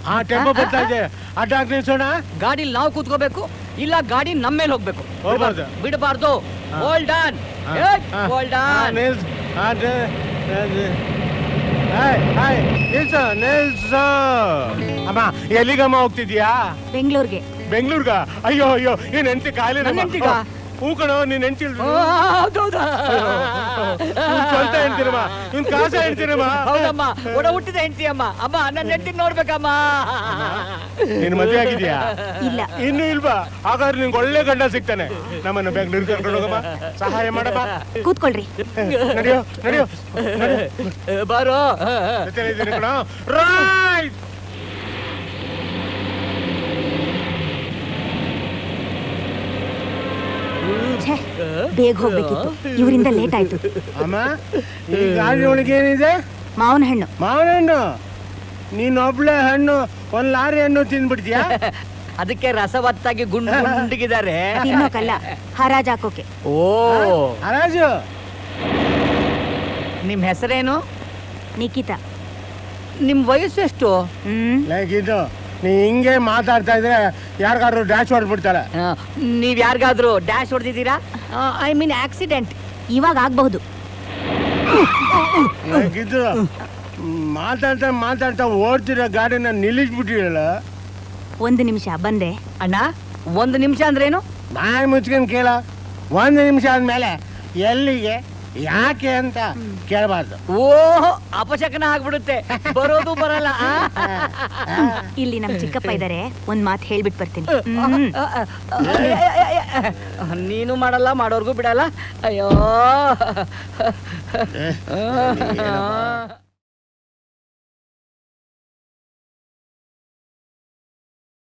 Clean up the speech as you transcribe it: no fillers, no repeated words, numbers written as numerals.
ಹಾ ಟೆಂಪೋ ಬರ್ತಾ ಇದೆ ಅಡ್ಡ ಹಾಕಿ ನಿಲ್ಸೋಣ ಗಾಡಿ ನಾವು ಕೂತ್ಕೋಬೇಕು ಇಲ್ಲ ಗಾಡಿ ನಮ್ಮ ಮೇಲೆ ಹೋಗ್ಬೇಕು ಹೋಗ್ಬಾರ್ದು ಬಿಡಬಾರ್ದು ಹೋಲ್ಡ್ ಆನ್ ಹೋಲ್ಡ್ ಆನ್ ನಿಲ್ಸು ಅಮ್ಮ ಎಲ್ಲಿಗಮ್ಮ ಹೋಗ್ತಿದ್ಯಾ ಬೆಂಗಳೂರಿಗೆ ಬೆಂಗಳೂರ್ಗ ಅಯ್ಯೋ ಅಯ್ಯೋ ಏನ್ ಹೆಂಡತಿ ಕಾಯಿಲೆ ಹೂ ಕಣೋ ನೀನ್ ಹೆಂಡತಿ ಸ್ವಂತ ಹೆಂಡ್ತಿನಮ್ಮ ಇವ್ನ್ ಕಾಸ ಹೆಂಡ್ತಿನಮ್ಮ ಹೌದಮ್ಮ ಒಡ ಹುಟ್ಟಿದ ಹೆಂಡತಿ ಅಮ್ಮ ಅಮ್ಮ ನನ್ನ ಹೆಂಡತಿ ನೋಡ್ಬೇಕಮ್ಮ ನೀನ್ ಮದ್ವೆ ಆಗಿದ್ಯಾ ಇಲ್ಲ ಇನ್ನು ಇಲ್ವಾ ಹಾಗಾದ್ರೆ ನಿಂಗೆ ಒಳ್ಳೆ ಗಂಡ ಸಿಗ್ತಾನೆ ನಮ್ಮನ್ನ ಬೆಂಗಳೂರು ಕರ್ಕೊಂಡು ಹೋಗಮ್ಮ ಸಹಾಯ ಮಾಡಪ್ಪ ಕೂತ್ಕೊಳ್ರಿ ನಡೆಯೋ ನಡೆಯೋ ಬಾರೋ ರೈಟ್ ಬೇಗ ಹೋಗ್ಬೇಕಿತ್ತು ಇವರಿಂದ ಲೇಟ್ ಆಯ್ತು ಅಮ್ಮ ಈ ಗಾಡಿ ಒಳಗೆ ಏನಿದೆ ಮಾವನ ಹಣ್ಣು ಮಾವನ ಹಣ್ಣು ನೀನೊಬ್ಳೆ ಹಣ್ಣು ಒಂದ್ ಲಾರಿ ಹಣ್ಣು ತಿಂದ್ಬಿಡ್ತೀಯಾ ಅದಕ್ಕೆ ರಸವತ್ತಾಗಿ ಗುಂಡಿಗಿದ್ದಾರೆ ತಿನ್ನೋಕಲ್ಲ ಹರಾಜ್ ಹಾಕೋಕೆ ಓ ಹರಾಜು ನಿಮ್ ಹೆಸರೇನು ನಿಖಿತಾ ನಿಮ್ ವಯಸ್ಸು ಎಷ್ಟು ಇದು ನೀ ಹಿಂಗೆ ಮಾತಾಡ್ತಾ ಇದ್ರೆ ಯಾರಿಗಾದ್ರು ಡ್ಯಾಶ್ ಹೊಡ್ಬಿಡ್ತಾರೆ ನೀವ್ ಯಾರಿಗಾದ್ರು ಡ್ಯಾಶ್ ಹೊಡೆದಿದ್ದೀರಾ ಐ ಮೀನ್ ಆಕ್ಸಿಡೆಂಟ್ ಇವಾಗ ಆಗ್ಬಹುದು ಇದು ಮಾತಾಡ್ತಾ ಮಾತಾಡ್ತಾ ಓಡ್ತಿರೋ ಗಾಡಿನ ನಿಲ್ಲಿಸ್ಬಿಟ್ಟಿರಲ್ಲ 1 ನಿಮಿಷ ಬಂದೆ ಅಣ್ಣ 1 ನಿಮಿಷ ಅಂದ್ರೇನು ಬಾಯಿ ಮುಚ್ಕೊಂಡು ಕೇಳ 1 ನಿಮಿಷ ಆದ್ಮೇಲೆ ಎಲ್ಲಿಗೆ ಯಾಕೆ ಅಂತ ಕೇಳಬಾರ್ದು ಓಹ್ ಅಪಶಕನ ಆಗ್ಬಿಡುತ್ತೆ ಬರೋದು ಬರಲ್ಲ ಇಲ್ಲಿ ನಮ್ ಚಿಕ್ಕಪ್ಪ ಇದಾರೆ ಒಂದ್ ಮಾತು ಹೇಳ್ಬಿಟ್ಟು ಬರ್ತೀನಿ ನೀನು ಮಾಡಲ್ಲ ಮಾಡೋರ್ಗೂ ಬಿಡಲ್ಲ ಅಯ್ಯೋ